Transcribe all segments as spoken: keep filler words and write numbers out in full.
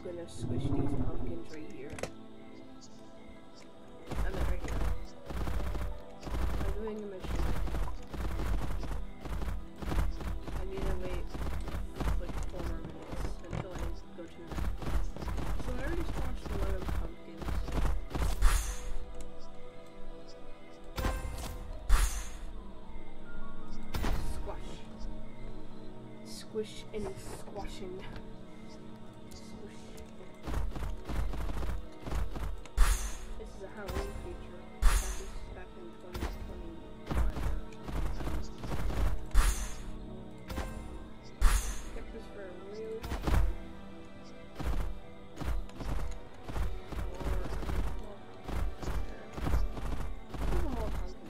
gonna squish these pumpkins right here. I mean right here. I'm doing a mission. I need to wait like four more minutes until I go to that. So I already squashed a lot of pumpkins. Squash. Squish and squashing. Halloween feature. I got this back in twenty twenty-one or something. Kept this for a really long time. Or, more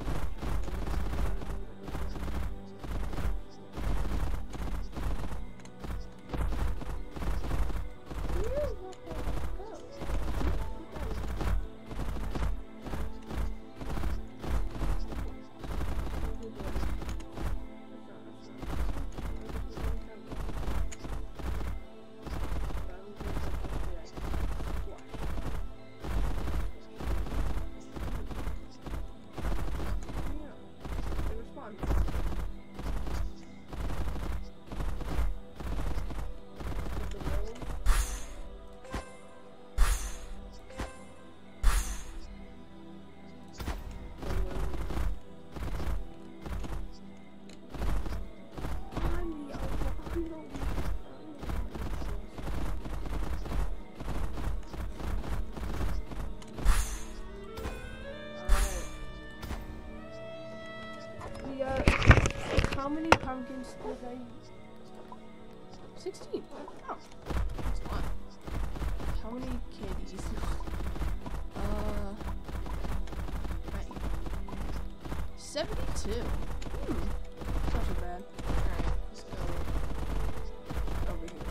How many pumpkins did I use? sixteen. Oh, that's a lot. How many candies? Uh, right. seventy-two. Hmm. That's not too bad. Alright, let's go over here.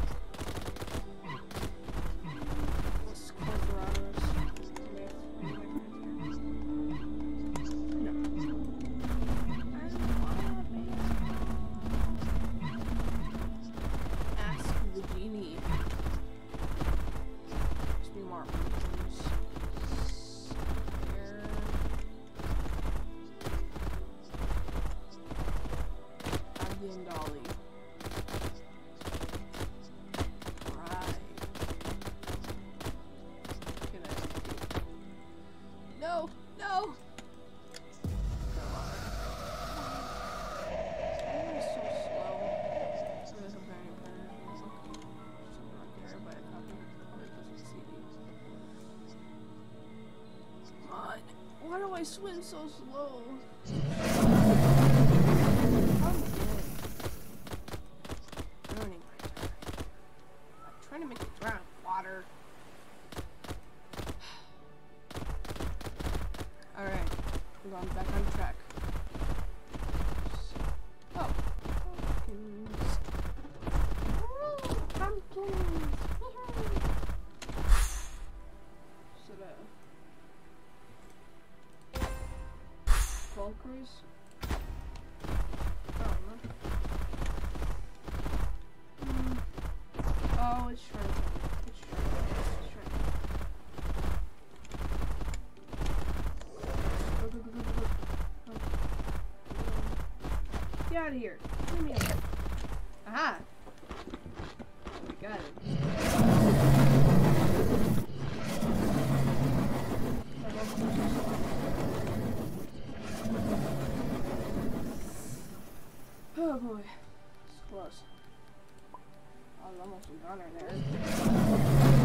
Let's go for Dolly. Right. Can I... No! No! Come on. This is so slow. I'm gonna compare it better. I'm not there, but I probably doesn't see me. Come on. Why do I swim so slow? I'm dead. Trying to make it drown in water. Alright, we're going back on track. Oh, pumpkins. Oh, pumpkins. Should I? Valkyries? I don't know. Mm. Oh, it's shrimp. It's shrimp. It's shrimp. Go, go, go, go, go, go. Oh. Get out of here. Let me out. Aha! We got it. Oh boy. It's close. I was almost a goner there.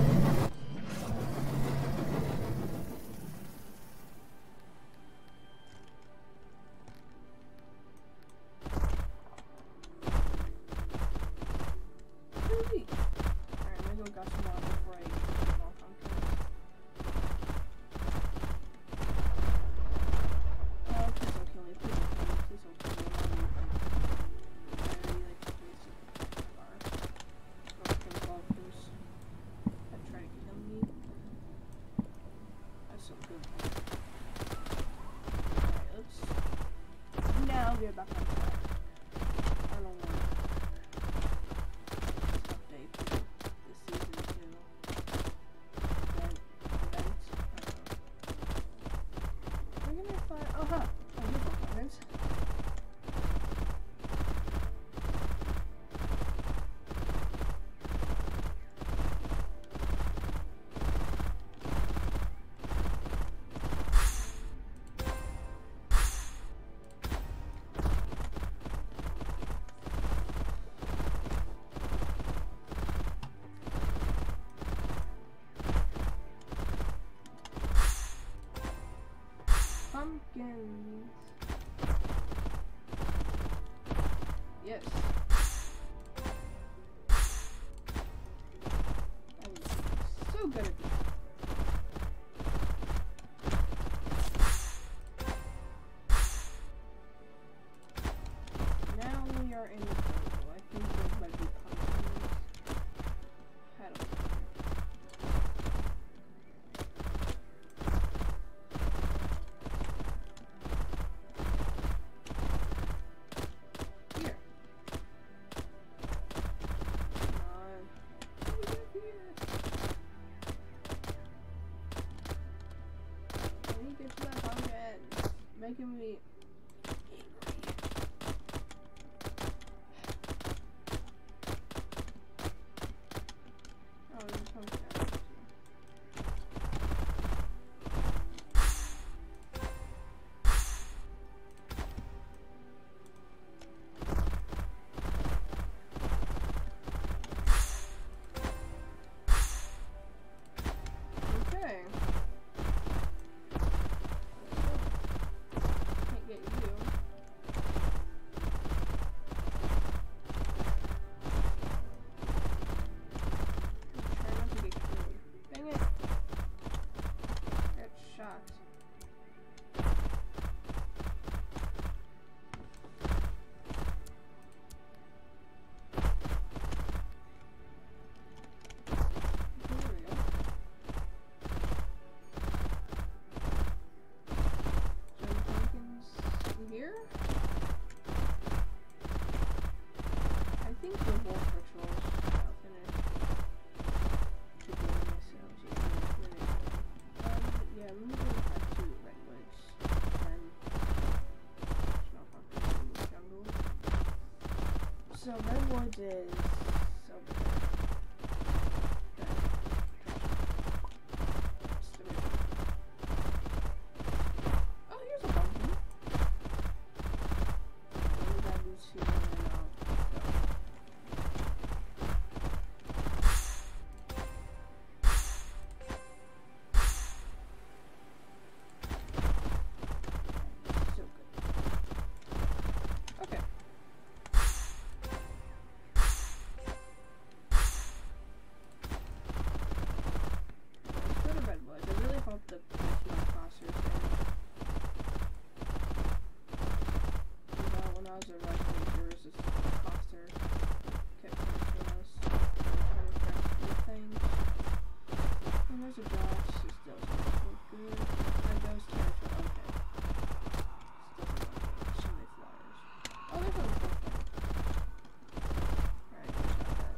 Alright, maybe we'll got some more before I get them off on track. Oh, please don't kill me. Please don't kill me. Please don't kill me. I really like to play some bar. Go for the golfers. so redwoods is over there. Okay. Oh, here's a pumpkin. What we gotta do is here and then I'll go. So good. Okay. Let's go to redwoods. I really hope the Pokemon Foster's there. You know, when I was a rugby, there was this Foster kept coming to us. Trying to craft good things. And there's a Josh. This doesn't look good. And those territory. Okay. This doesn't look good. So many flyers. Oh, there's a little thing. Alright, let's try that.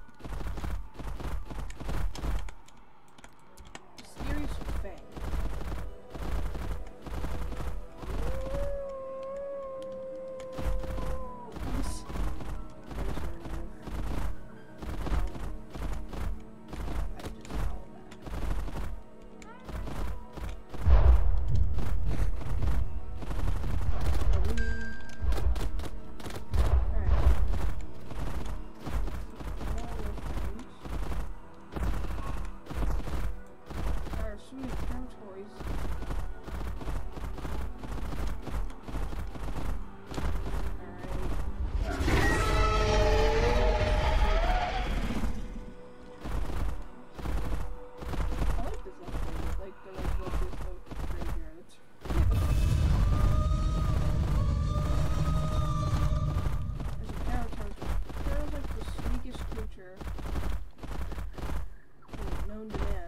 Mysterious Fang. Yes. There's her new. I just owl that. Are we? Alright. More little things. There are so many territories. I like this little thing, like the like what is the graveyard. It's There's a Parator's. Para's like the sneakiest creature known to man.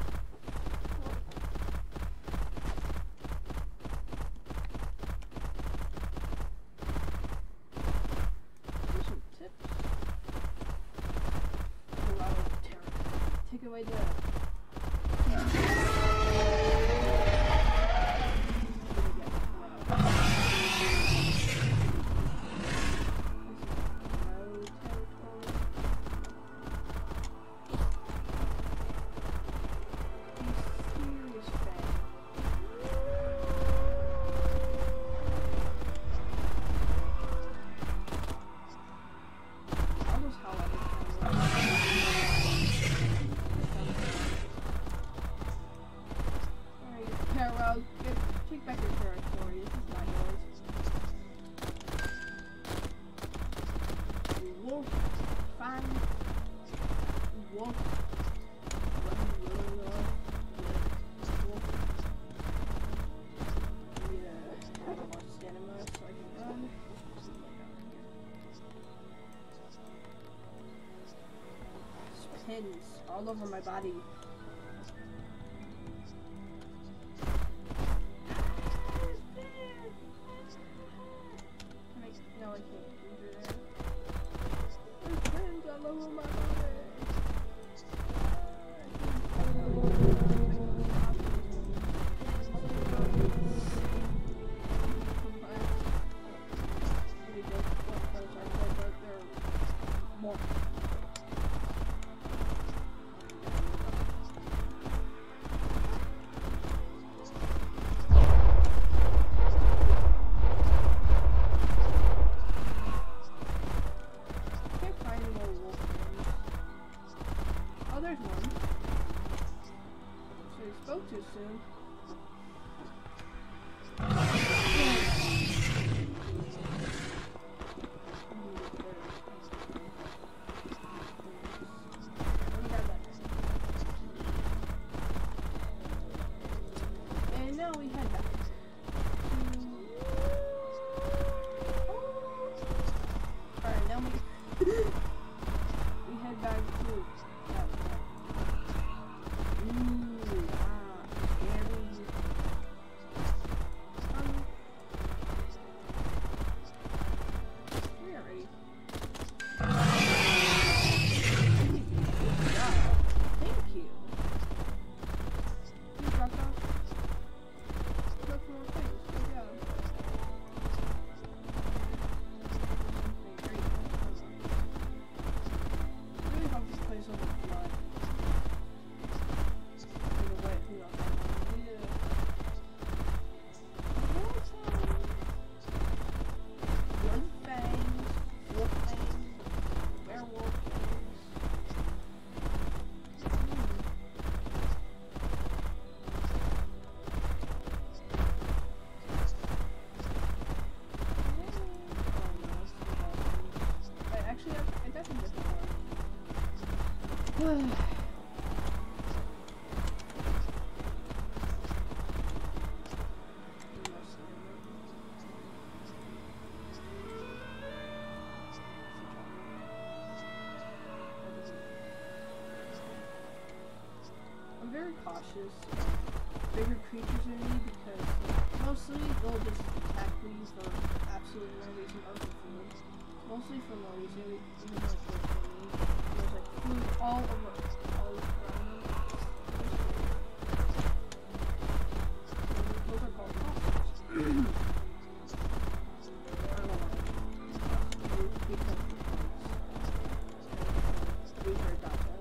Here's some tips. Pull out of terror. Take away the. Mysterious Fang. Almost how I would Alright, Parallel, get take back your territory. This is not yours. Wolf, Fang, Wolf. Run, run, run. Wolf. Yeah, I have more stamina so I can run. Pins all over my body. Can I, no, I can't enter there. There's pins all over my body. More. Can't find any more wolf things. Oh, there's one. So he spoke too soon. And now we head back to... Alright, now we... we head back to... that one. Ooh, ah, scary. Oh, I'm very cautious of bigger creatures in me because mostly they'll just attack me for absolutely no reason other than food. Mostly for no reason, even like for me. There's like food all over, all around them. Those are called fossils. I don't know why. Because we heard about that.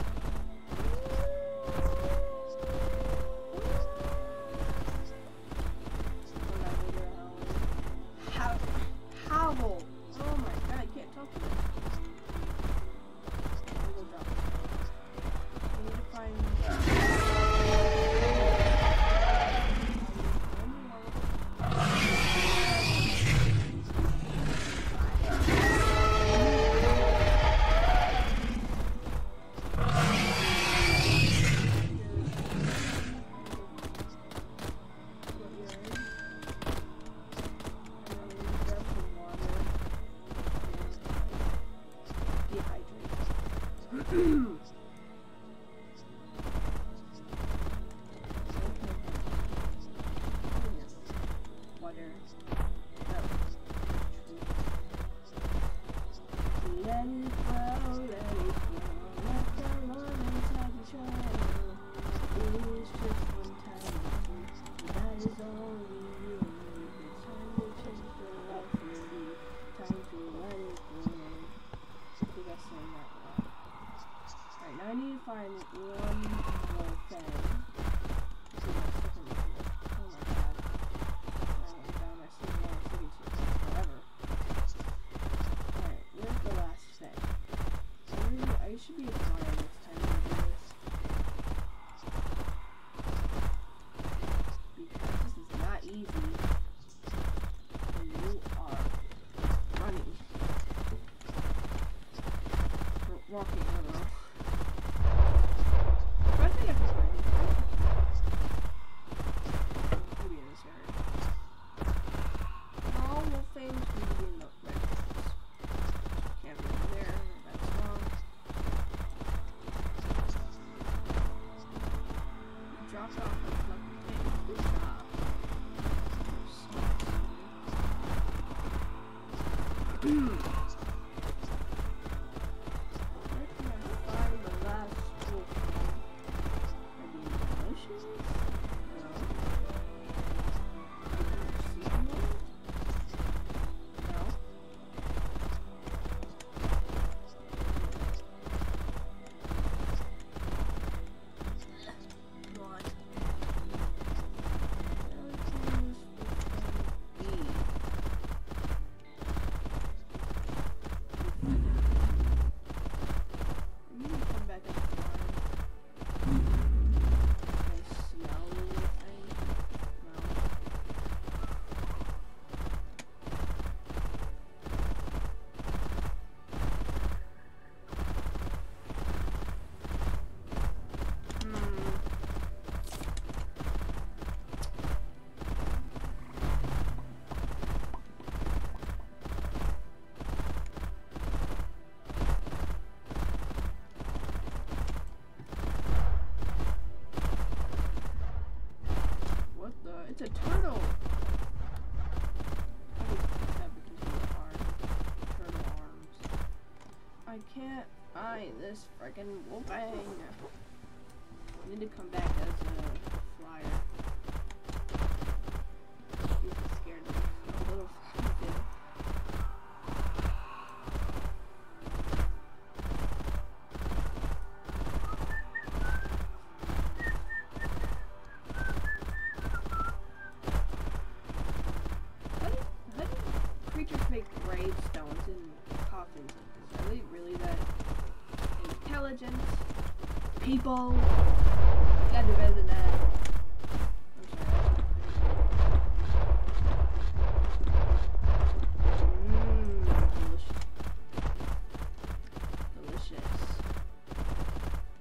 I need to find one more thing. Oh my god. I went down my city, my city, whatever. Alright, where's the last thing? I, really, I should be a fire next time I do this. Because this is not easy. And you are running. Or walking, I don't know. It's a turtle! I would put that because of the arm. Turtle arms. I can't find this freaking wolfang! I need to come back as a flyer. He's scared of a little fucking make gravestones and coffins. Are they really that intelligent? People! You gotta do better than that. Mmm, delicious. Delicious.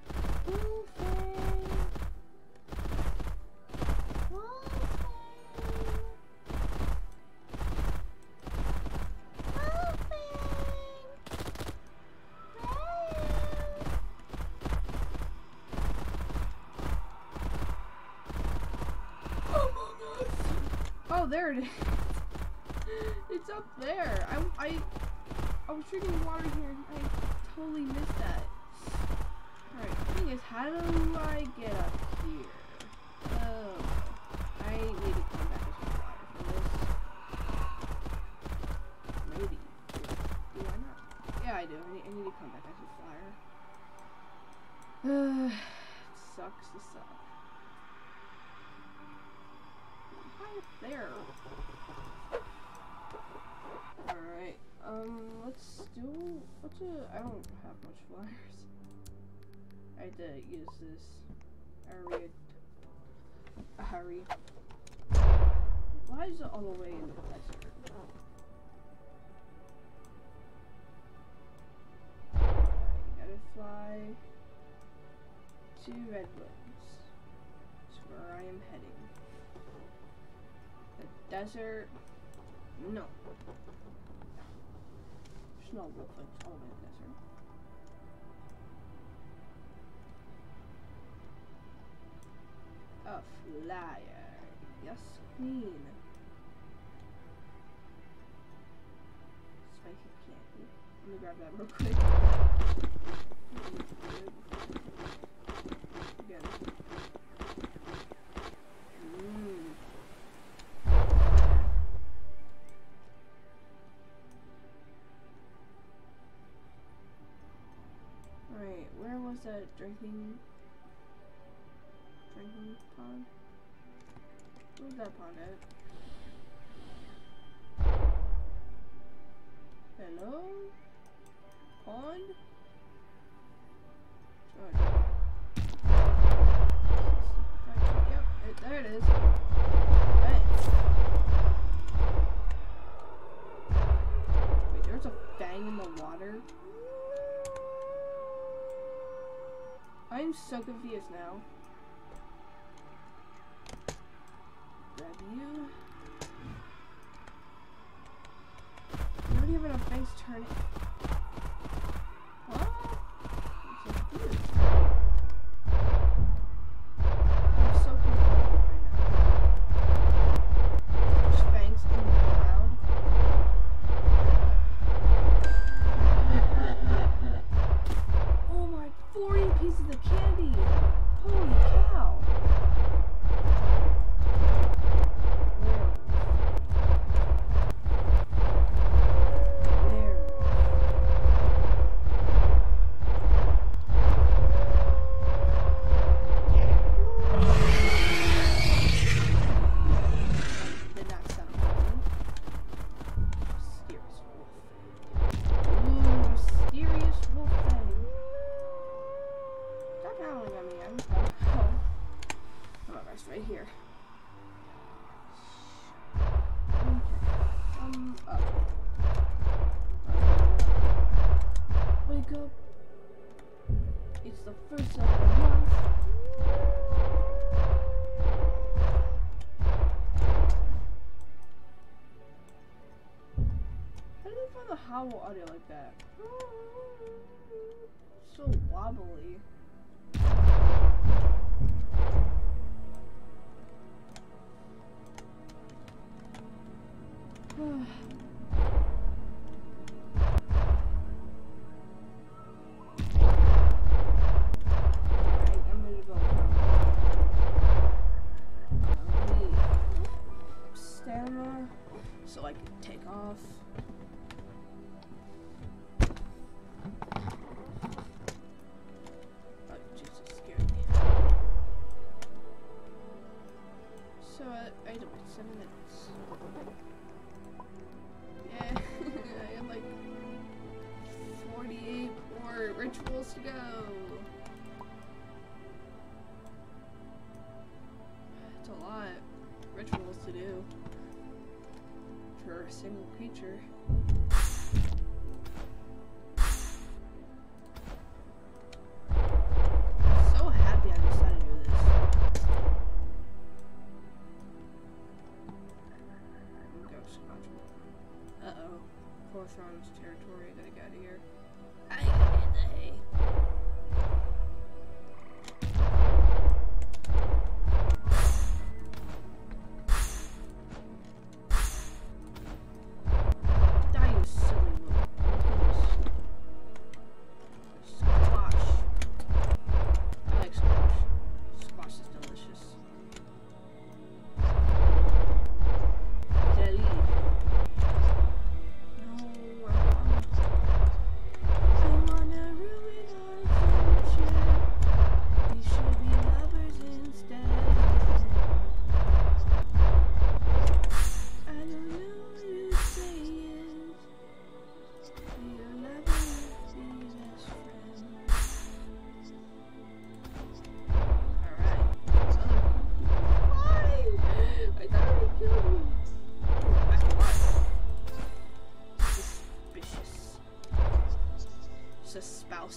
there it is. It's up there. I, I, I was drinking water here and I totally missed that. Alright, the thing is, how do I get up here? Oh, I need to come back as a flyer for this. Maybe. Do, do I not? Yeah, I do. I need, I need to come back as a flyer. Uh, sucks to suck. High up there. Alright, um, let's do, what's a, I don't have much flyers. I had to use this area, a hurry. Why is it all the way in the desert? You gotta fly to Redwoods. That's where I am heading. The desert, no. There's no wolflings all the way in the desert. A flyer. Yes, queen. Spicy candy. Let me grab that real quick. Again. Mmm. Alright, where was that drinking drinking pond? Where's that pond at? Hello? Pond? Oh, yep, it, there it is. Right. Wait, there's a fang in the water? I'm so confused now. Grab you. You don't even have fangs turning. What? I'm so confused. I'm so confused right now. There's fangs in the ground. Oh my, forty pieces of candy! Holy cow! Right here. Okay. Um, up. Wake up. It's the first of the month. How did they find the howl audio like that? So wobbly. Alright, I'm gonna go. I need stamina so I can take off. Oh, Jesus, scared me. So uh, I had to wait seven minutes. Yeah, I have like forty-eight more rituals to go. It's a lot of rituals to do for a single creature. So happy I decided to do this. Uh-oh. Corthron's territory. I gotta get out of here. I gotta get the hay.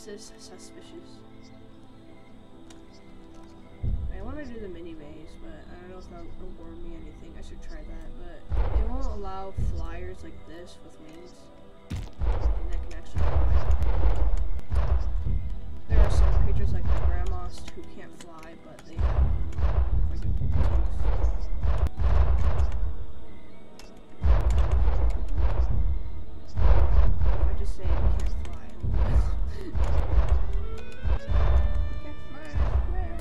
This is suspicious. I want to do the mini maze, but I don't know if that'll reward me anything. I should try that, but it won't allow flyers like this with wings. And that can actually fly. There are some creatures like the grandmas who can't fly, but they have like wings. If I just say you can't fly, can't fly. Where?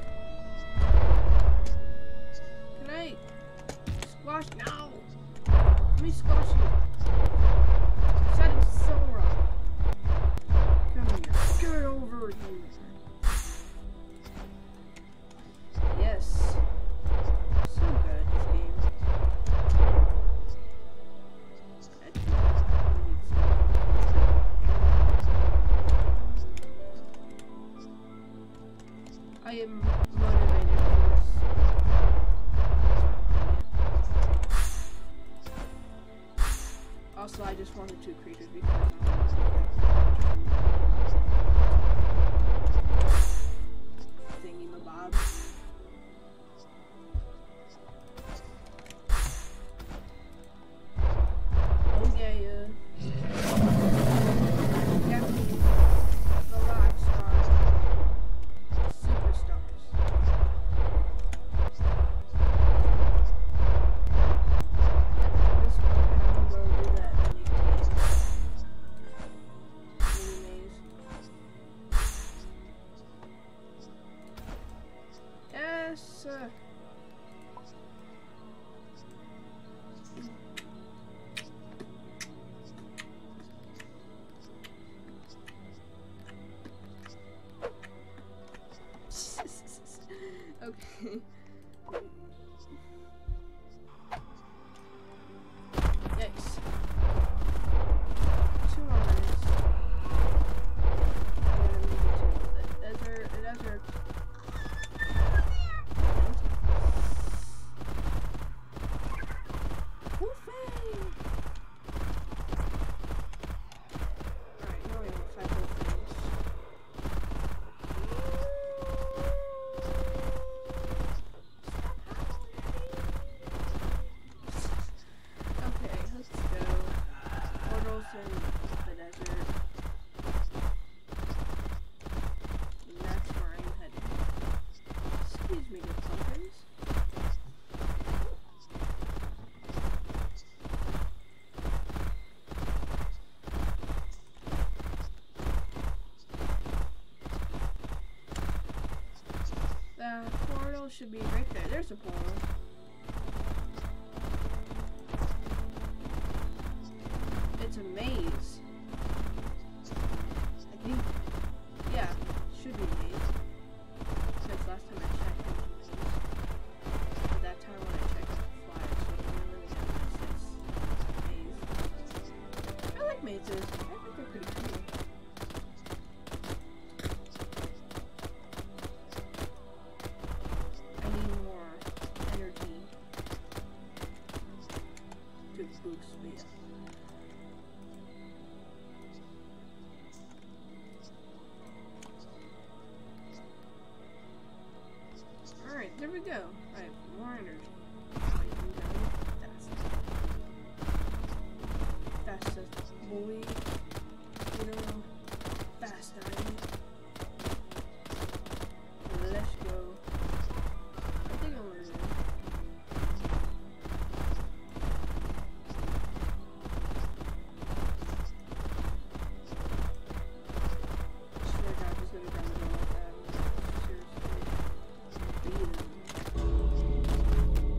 Can I squash? No! Let me squash you. That is so wrong. Come here. Get over here. Yes. So good, this game. I am motivated for this. Also, I just wanted two creatures because I thingy mabob. Oh yeah, yeah. Got me the rock star superstars. This one, I'm gonna go do that mini maze. Mini maze. Yes, sir. Okay. Yikes. Two more minutes. I gotta make it to the desert. The desert. Woofing! Alright, now we have five more things. Okay, let's go. Portals in the desert. And that's where I'm heading. Excuse me, good pumpkins. The portal should be right there. There's a portal. It's a maze. I think. Yeah, should be a maze. Since last time I checked, it was a maze. But that time when I checked the flyer, so it really doesn't make sense. Maze. I like mazes. I think they're pretty cool. I need more energy to boost me up. Alright, there we go. I have more energy. That's just boy. You know, fast time. Let's go. I think I'm gonna do. I swear to God, just gonna grab it all like that. Seriously. Beat him.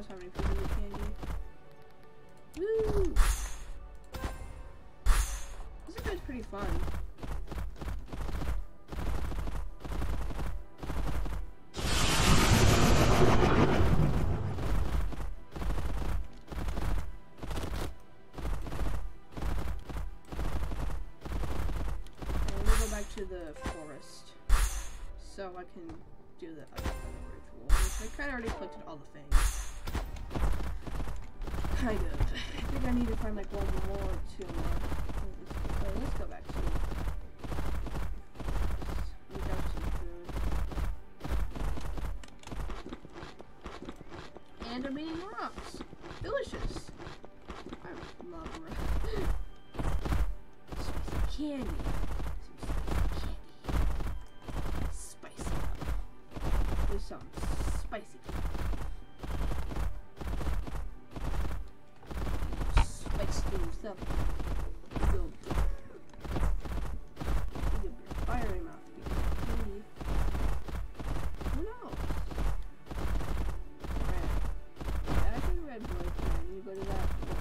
knows how many pieces of candy. Woo! This is pretty fun. To the forest, so I can do the other ritual. I kind of already collected all the things. Kind of. I think I need to find like one more or two more. So let's go back to. We got some food. And I'm eating rocks. Delicious. I love rocks. Candy. Some spicy spice things up. You'll be fiery mouth. Who knows? Red. That's a red boy plan. You go to that.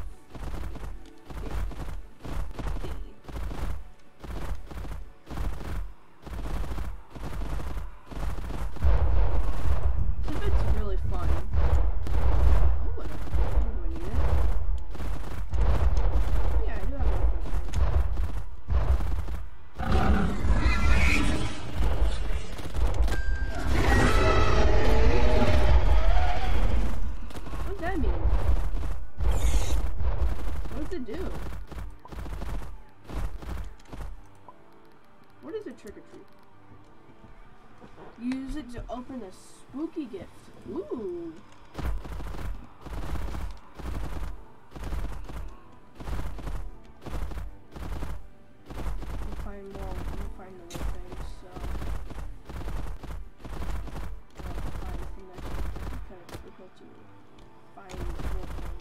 Trick or treat. Use it to open a spooky gift. Ooh. We'll find more. We'll find more things. So. I'll find a thing that's kind of difficult to find more things.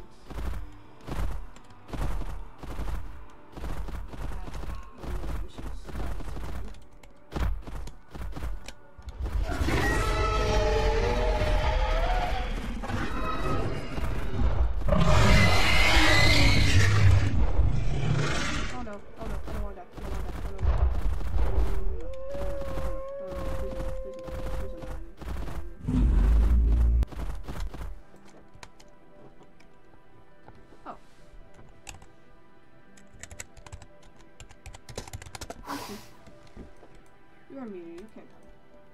You're muted, you can't come.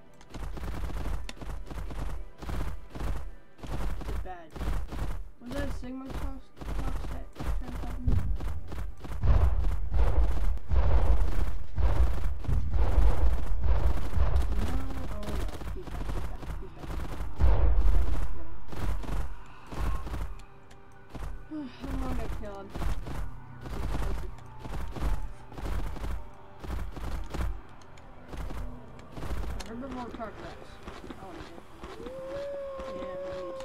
It's bad. Was that a Sigma cost? Cost that transformed? No, oh no. He's back, he's back, he's back. I'm gonna get killed. Remember more car cracks. Oh, yeah. Yeah, right.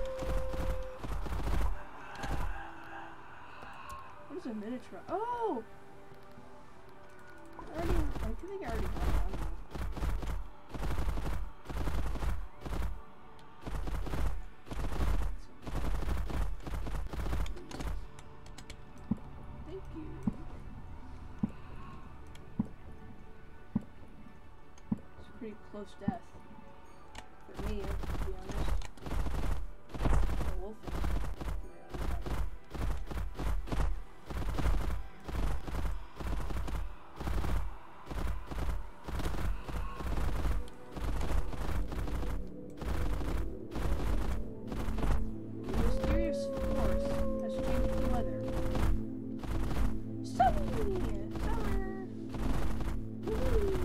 What is a miniature? Oh! I already, I think I already got it. I don't know. Thank you. Pretty close death for me, to be honest. A wolf. The mysterious force has changed the weather. Sunny! Summer! Woo!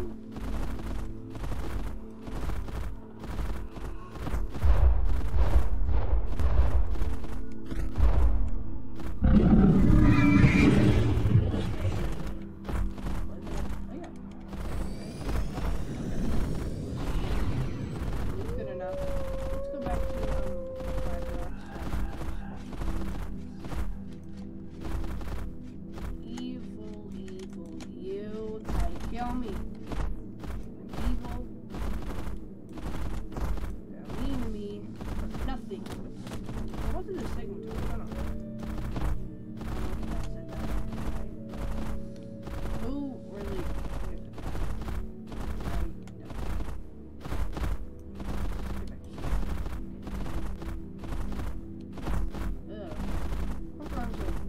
Kill me. I'm evil. They're mean to me for nothing. What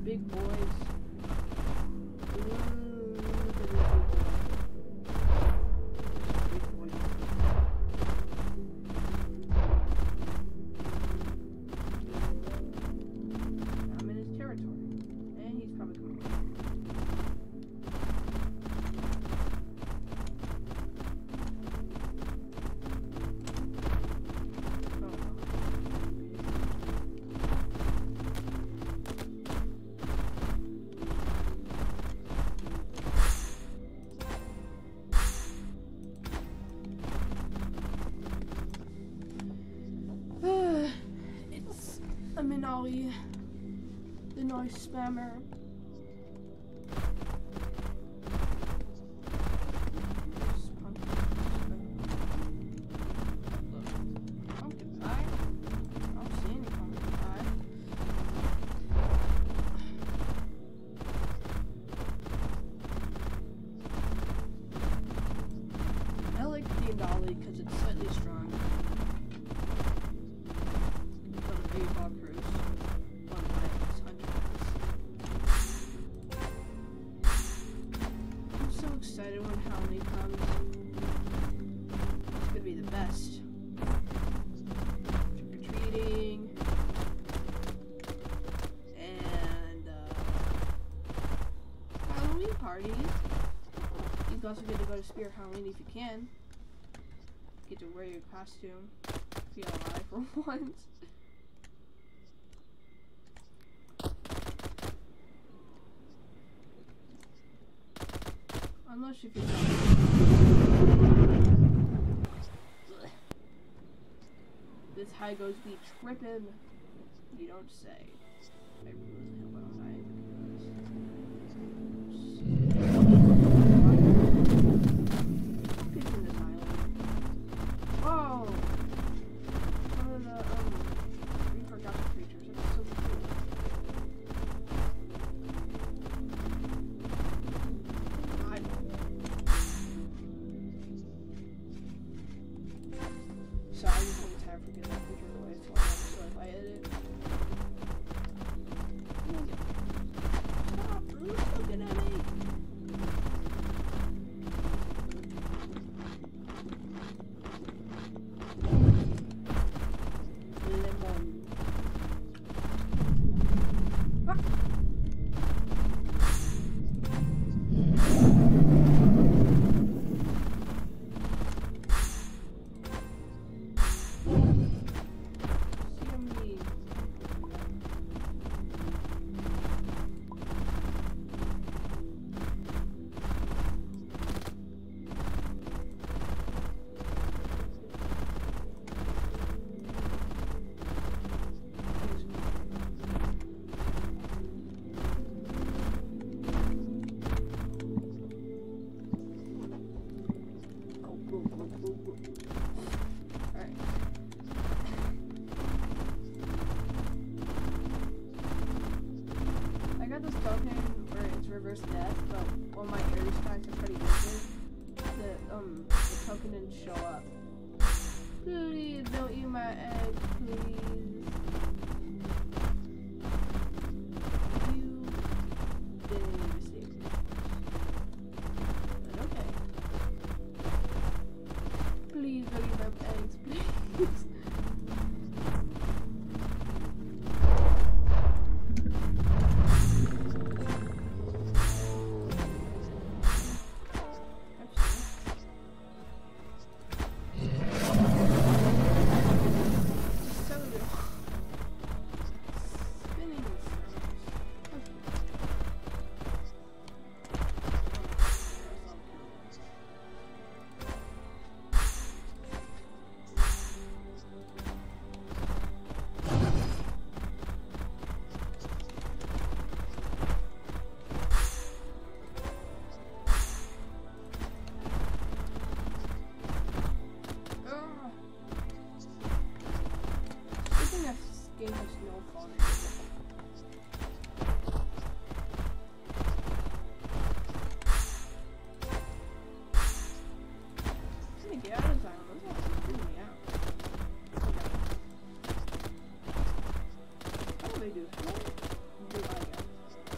big boys. I'm in his territory, and he's probably coming. It's a Minari, the nice spammer. Pumpkin pie? I don't see any pumpkin pie. I like the Dolly because it's slightly strong. I'm so excited when Halloween comes. It's gonna be the best. Trick-or-treating. And uh, Halloween parties. You also get to go to Spirit Halloween if you can. Get to wear your costume. Be alive for once. Unless if you're this high goes be trippin'. You don't say. I really hope I don't die because in this island. Oh! One of the um reaper gotcha creatures. That's so cool. So I just want to time for getting that picture away so if I edit. Stop looking at me! Lemon. Ah. Alright. I got this token where it's reverse death, but while my air stacks are pretty good, the um the token didn't show up. Please don't eat my egg, please. You did a mistake. But okay. Please don't eat my eggs, please. Game has no fun. I'm gonna get out of this island. This is freaking me out. How do they do? How do I get?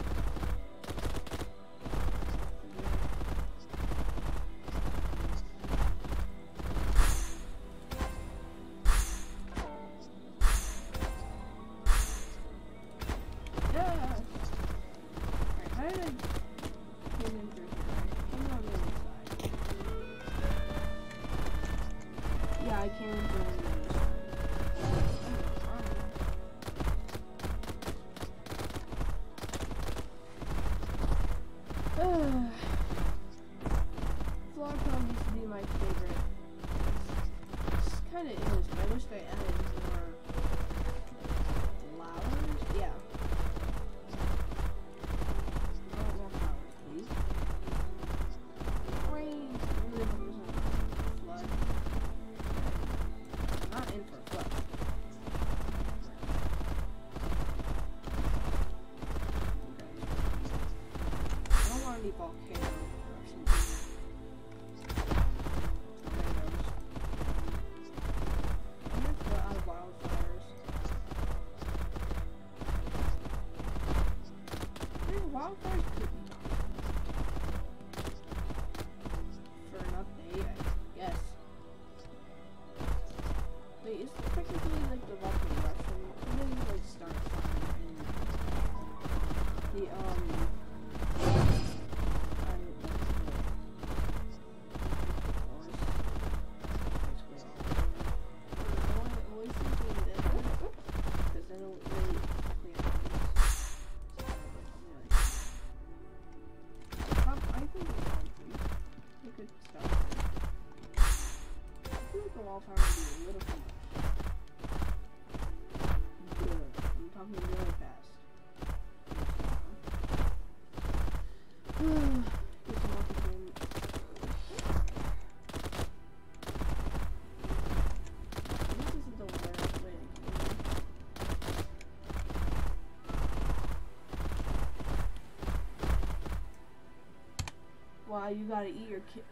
why you gotta eat your kid.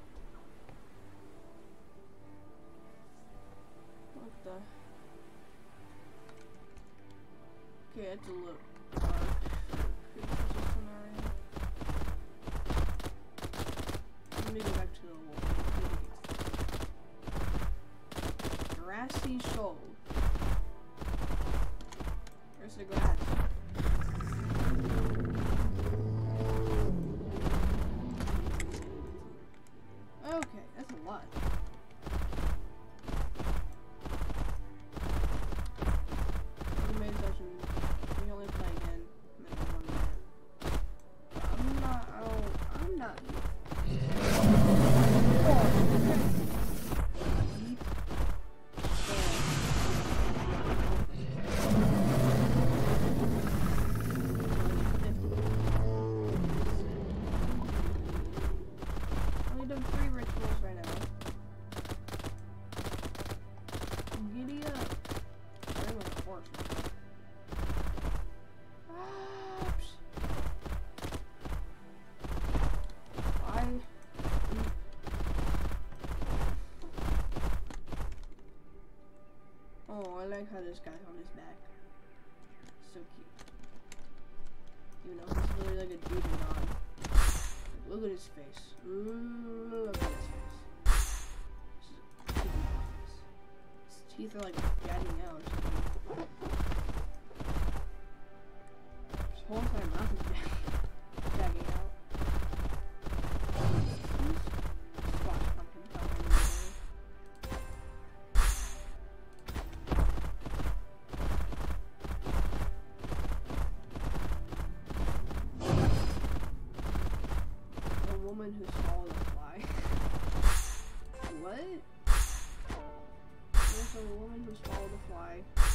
What the? Okay, it's a little dark. Let me go back to the wall. Grassy shoal. Where's the grass? Okay, that's a lot. Main session. We only play again. Maybe one minute. I'm not. I don't, I'm not. Only done three rituals right now. Giddy up. I'm like a horse. Why? Oh, I like how this guy's on his back. So cute. Even though he's really like a demon on. Like, look at his face. Look at his face. His teeth are like jutting out or something. His whole entire mouth is jagging out. Squash pumpkin pie. Woman who swallowed a fly. What? There's a woman who swallowed a fly.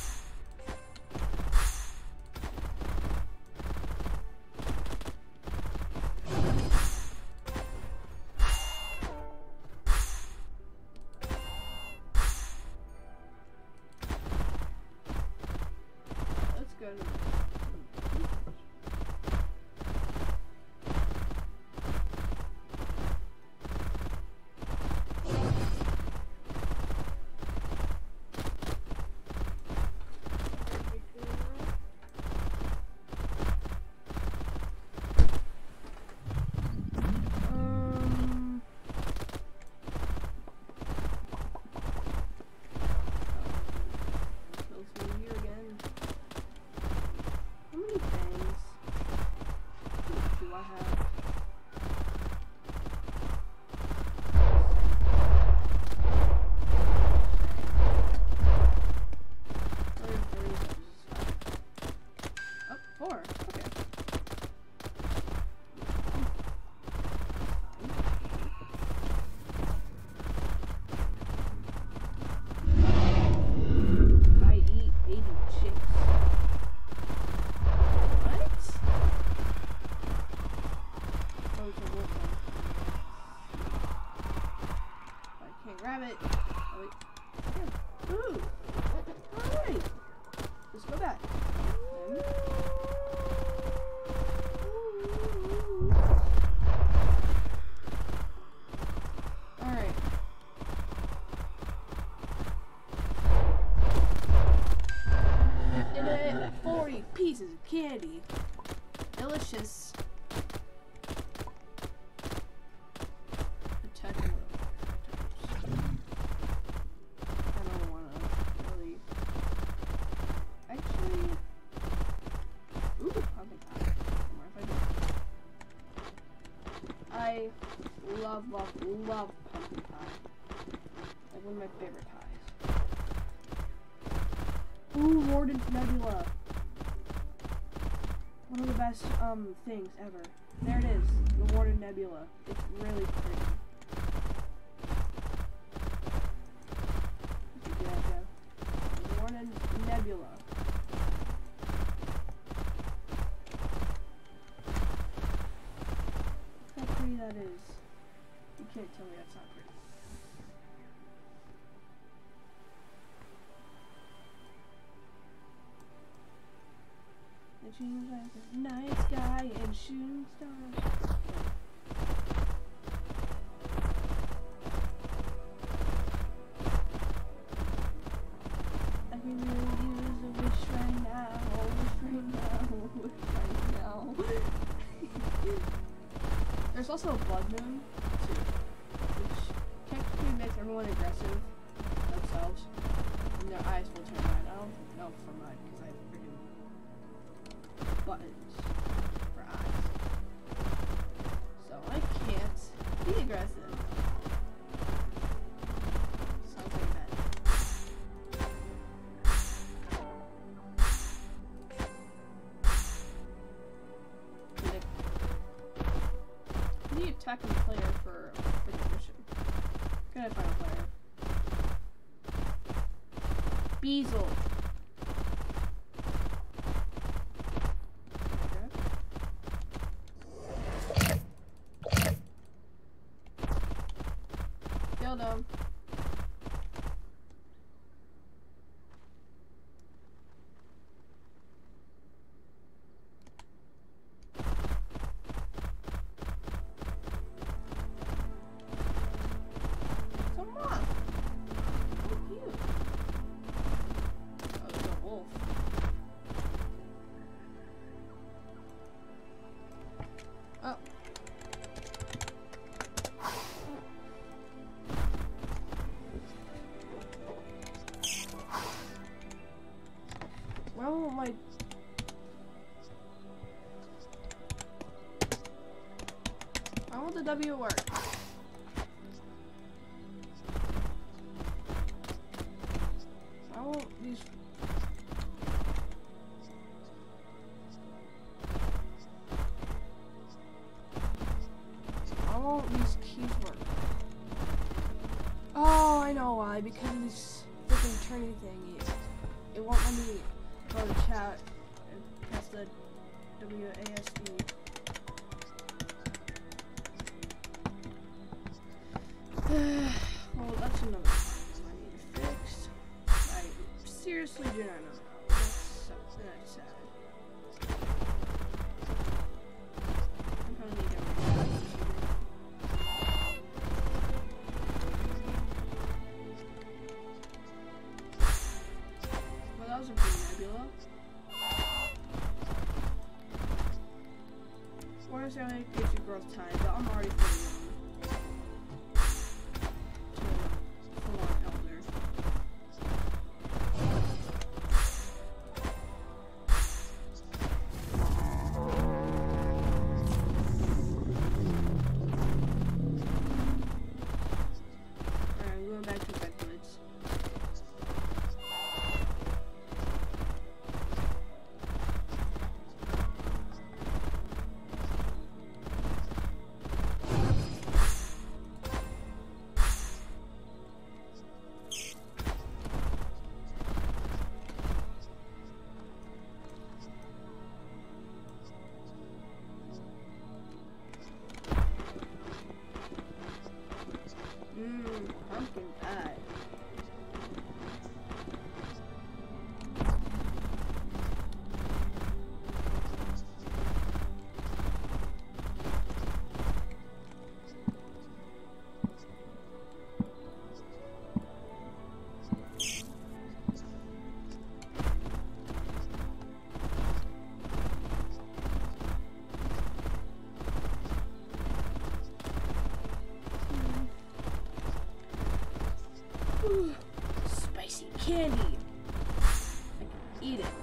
Let's go to the grab it. Oh, wait. Yeah. Ooh. Alright. Let's go back. Alright. Did it. forty pieces of candy. Delicious. I love, love, love pumpkin pie. Like one of my favorite pies. Ooh, Warden's Nebula. One of the best um things ever. There it is, the Warden Nebula. It's really pretty. The Warden Nebula. That is. You can't tell me that's not pretty. And she's like a night sky and shooting stars. also a blood moon, too, which technically makes everyone aggressive themselves, and their eyes will turn red. I don't know for mine, because I have freaking buttons for eyes. So I can't be aggressive. Sounds like that. The attacking player for a freaking mission. Can I find a player? Beazle. Okay. Killed him. Why won't my... Why won't the W work? Why won't these... Why won't these keys work? Oh, I know why. Because of this freaking turning thingy. It won't let me go to chat and press the W A S D. Well, that's another problem I need to fix. I seriously do not know. That's, that's sad. I'm gonna need everything. Well, that was a pretty nebula. Or is there like gives you growth time, but I'm already feeling Mmm, pumpkin pie. Spicy candy. I can eat it.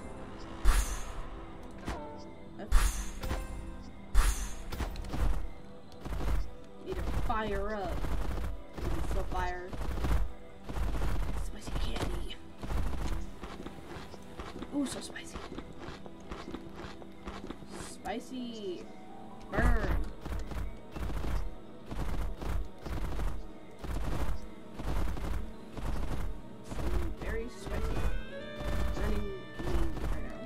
Need to fire up. It's still fire. Spicy candy. Ooh, so spicy. Spicy burn. Spicy. Running mean right now.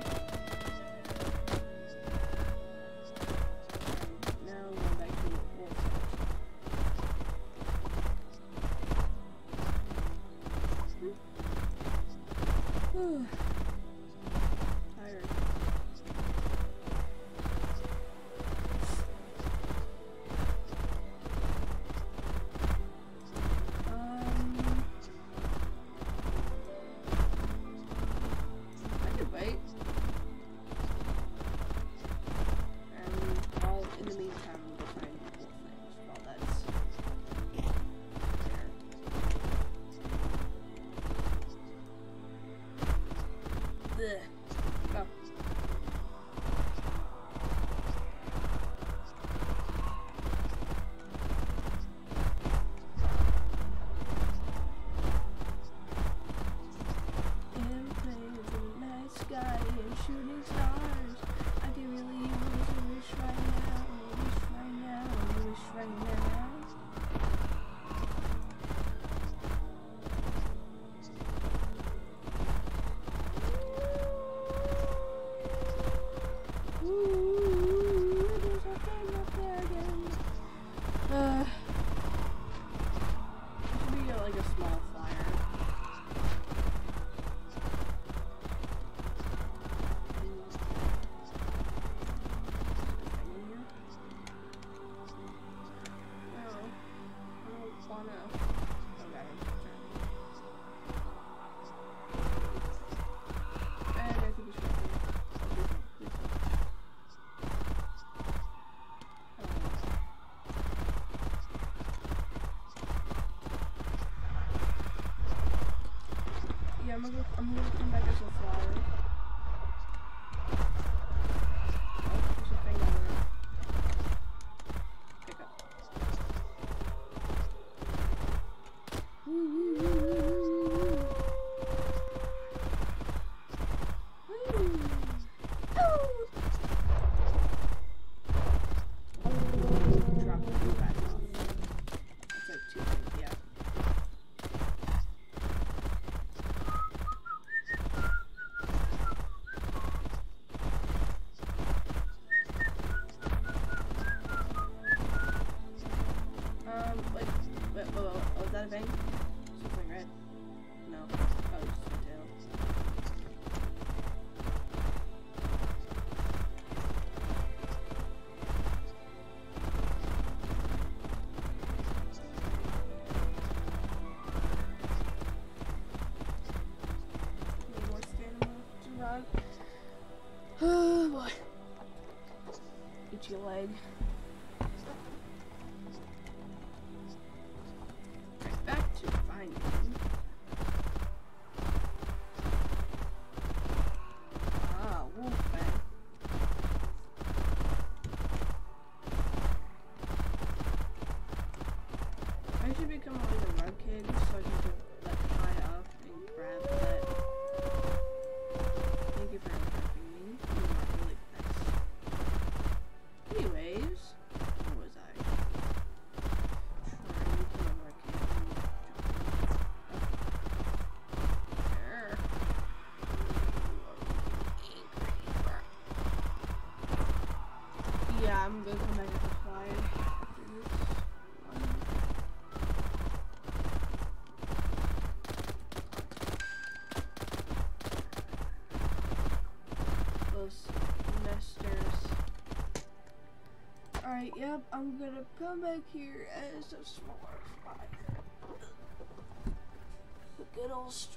Now we're back to wolf. Hmm. Tired. Ugh. Go. Airplanes in the night sky and shooting stars. I can really use a wish right now, a wish right now, a wish right now. Ooh, there's a thing up there again. Uh, it should be like a small flyer. Yeah, I'm gonna, go, I'm gonna come back as a flyer. Oh, there's a thing on there. Pick up. Woo, woo, woo, woo, woo, woo. Woo. Oh! Drop it back off. That's like two things, yeah. Thing? Something red? No. Oh, it's just a tail. Need more stamina to run. Oh boy. Itchy leg. Back to finding. Ah, wolf bag. I should become like a rug kid so I can just like high up and grab that. Thank you for helping me. You are really nice. Anyways, where was I? Trying to become a rug kid. Yeah, I'm gonna come back as a flyer after this one. Those nesters. Alright, yep, I'm gonna come back here as a smaller flyer. The good old street.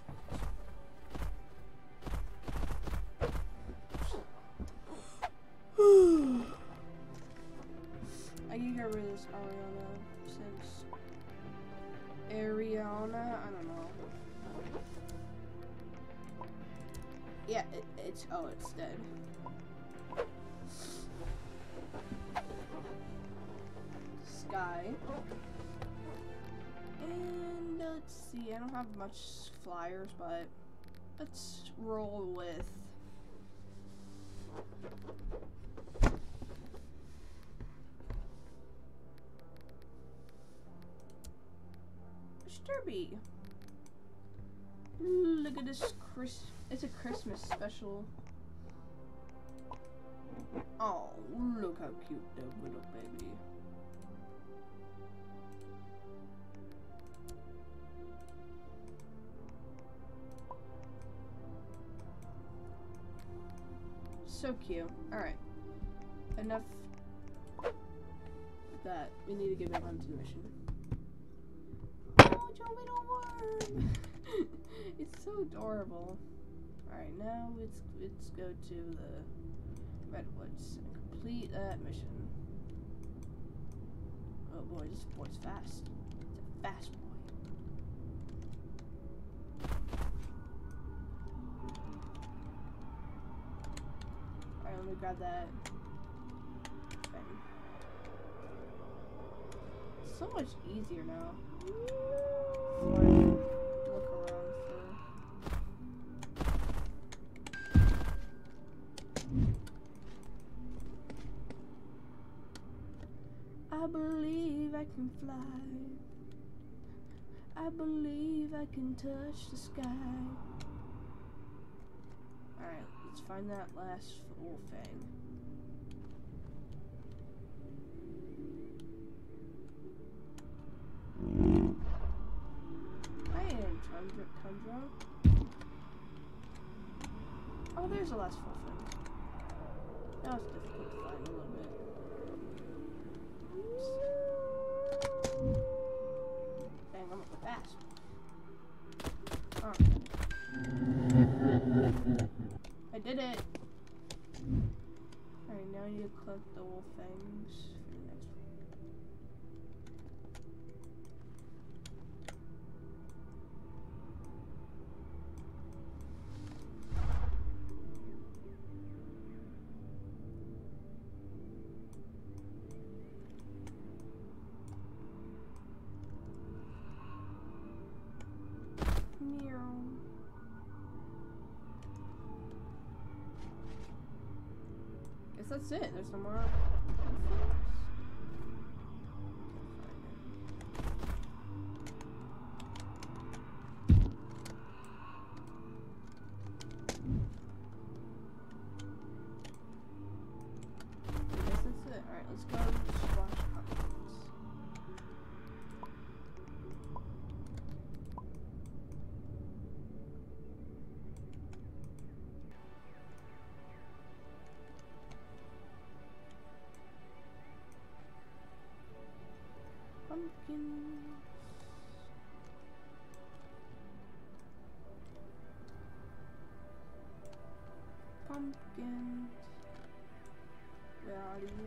I can get rid of this Ariana since Ariana, I don't know. Yeah, it, it's oh, it's dead. Sky. And let's see, I don't have much flyers, but let's roll with Derby. Look at this Chris. It's a Christmas special. Oh, look how cute that little baby. So cute. All right. Enough with that. We need to get back onto the mission. Oh, little worm! It's so adorable. Alright, now let's let's go to the redwoods and complete that mission. Oh boy, this boy's fast. It's a fast boy. let me grab that thing. It's so much easier now. Fine. Look around for. I believe I can fly. I believe I can touch the sky. Alright, let's find that last full thing. I am Tundra. Tundra. Oh, there's the last full thing. That was difficult to find a little bit. Dang, I'm fast. Alright. I did it! Alright, now I need to collect the whole things for the next one. Guess that's it. There's no more. Guess that's it. Alright, let's go squash pumpkins. Pumpkins. Pumpkins. Where are you?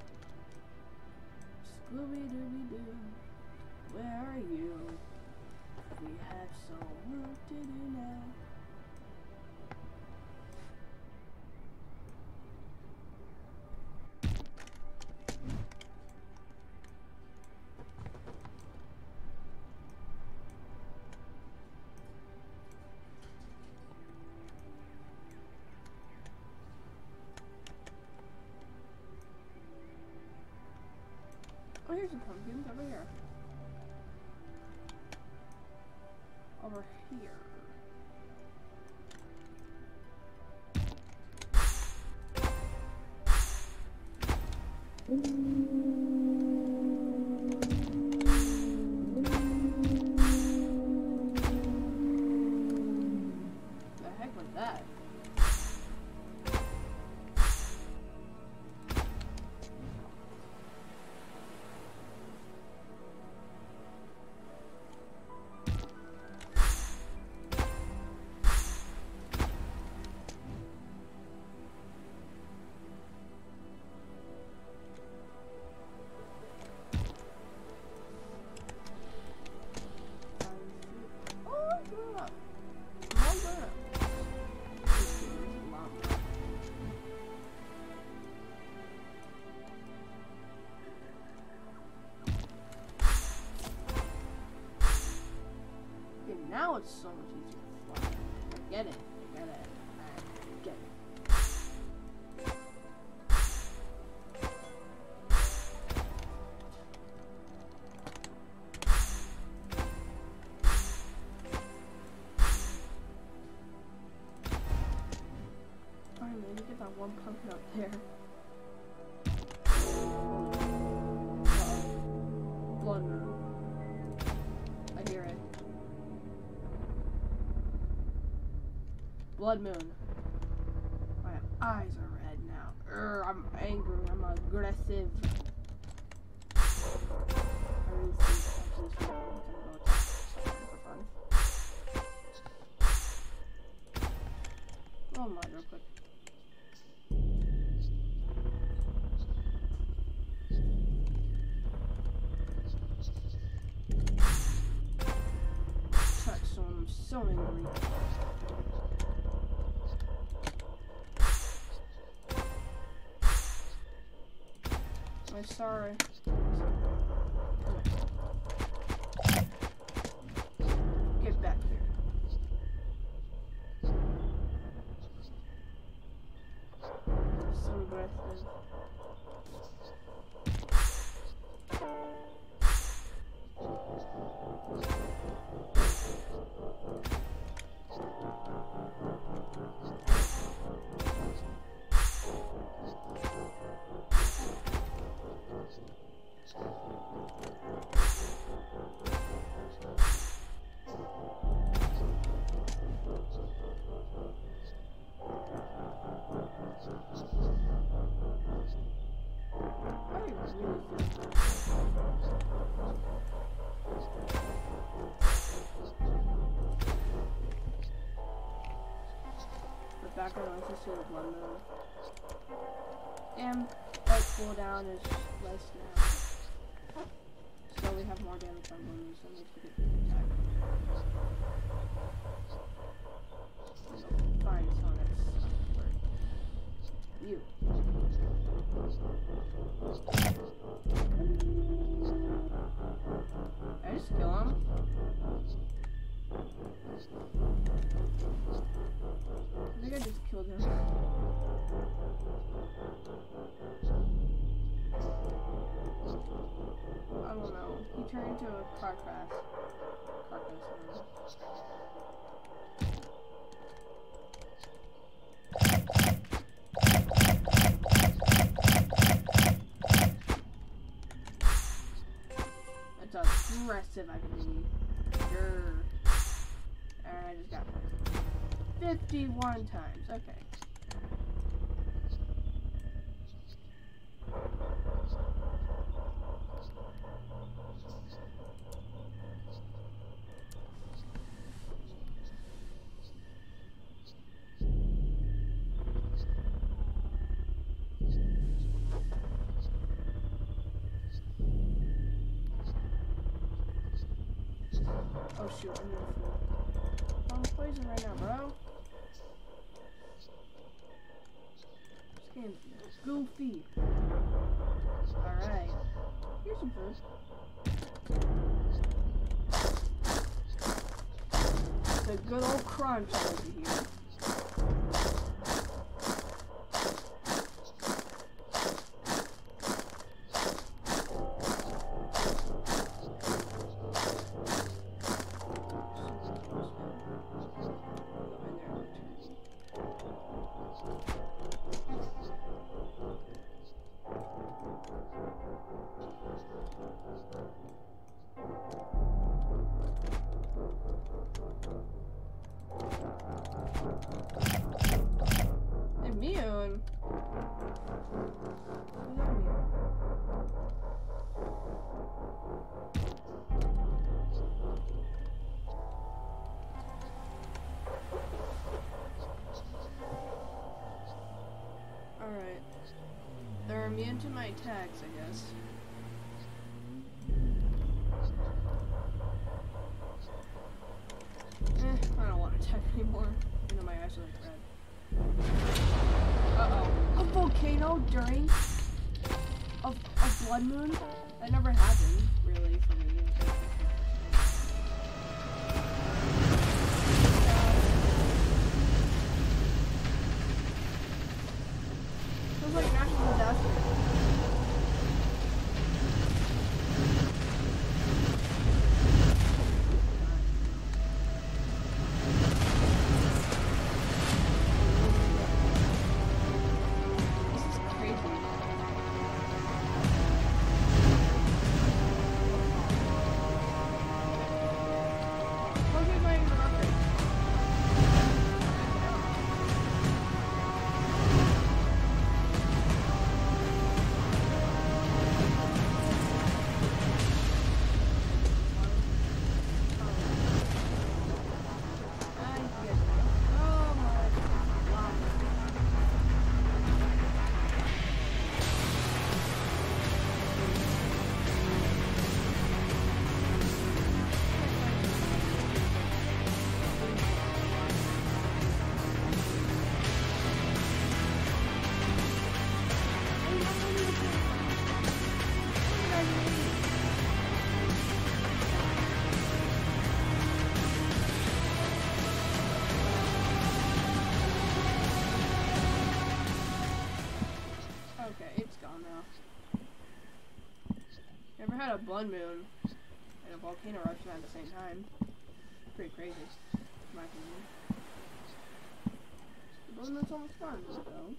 Scooby-Dooby-Doo. Where are you? We have so much to do now. Oh, here's some pumpkins over here. Over here. The heck was that? Now it's so much easier to fly. I get it. I get it. I get it. Alright, maybe get that one pumpkin up there. Uh-oh. Blood moon. I hear it. Blood moon. My eyes are red now. Urgh, I'm angry. I'm aggressive. I really think actually this video is gonna go for fun. Oh my, real quick. Touch someone. I'm so angry. sorry. Get back here. Some breath in. Background noise is sort of blood moon. And light cooldown is less now. So we have more damage on balloons than we could attack. Fine, Sonics. You. Did I just kill him? I think I just killed him. I don't know. He turned into a car crash. Carcass. That's aggressive, I believe. Sure. And I just got fifty-one times. Okay. Oh shoot, I'm gonna fall. I'm poison right now, bro. This game's goofy. Alright. Here's some food. The good old crunch over here. Immune? What does that mean? Alright. They're immune to my attacks, I guess. Eh, I don't want to attack anymore. You know, my eyes are like red. Uh-oh. A volcano during a, a blood moon? That never happened, really, for me. It was like natural disaster. This is crazy. Never had a blood moon and a volcano eruption at the same time. Pretty crazy, in my opinion. The blood moon's almost gone, though.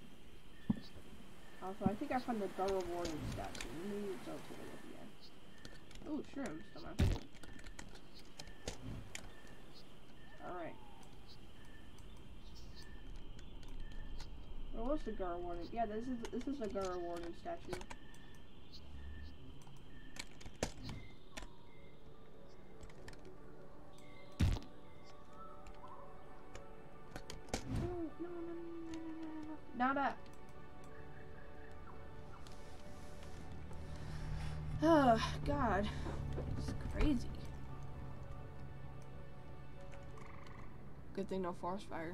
Also, I think I found the Garrow Warning statue. Let me go take a look again. Oh, shrooms. Still my favorite. Alright. Where was the Garrow Warning? Yeah, this is this is the Garrow Warning statue. No, no, no, no, no, no, no. Now that. Oh, God. It's crazy. Good thing no forest fire.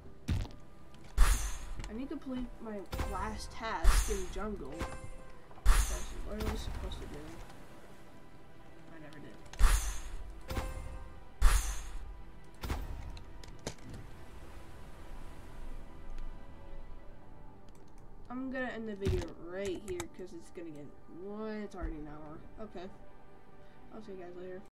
I need to complete my last task in jungle. What are we supposed to do? I never did. I'm gonna end the video right here because it's gonna get. What? It's already an hour. Okay. I'll see you guys later.